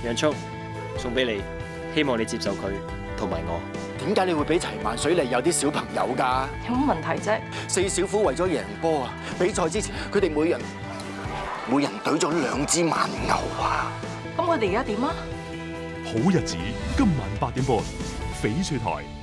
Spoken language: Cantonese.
楊速送俾你，希望你接受佢同埋我。 點解你會俾齊萬水利有啲小朋友㗎？ 有乜問題啫？ 四小虎為咗贏波啊！比賽之前，佢哋每人懟咗2支蠻牛啊！ 咁佢哋而家點啊？ 好日子今晚8點半，翡翠台。